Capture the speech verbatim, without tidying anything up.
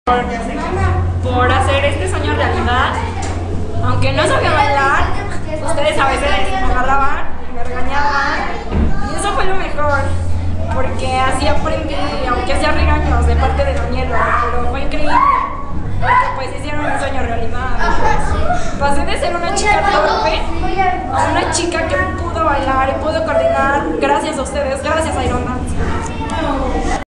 por, por hacer este sueño realidad. Aunque no sabía bailar, ustedes a veces me agarraban, me regañaban, y eso fue lo mejor, porque así aprendí, aunque sea regaños de parte de Daniela, pero fue increíble, porque pues hicieron un sueño realidad. Pasé de ser una chica torpe a una chica que pudo bailar y pudo coordinar gracias a ustedes, gracias a Iron Dance.